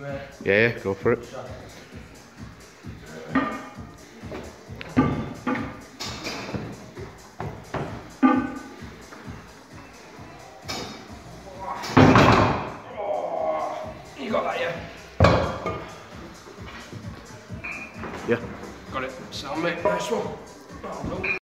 Yeah, go for it. You got that, yeah? Yeah. Got it. Sound, mate. Nice one.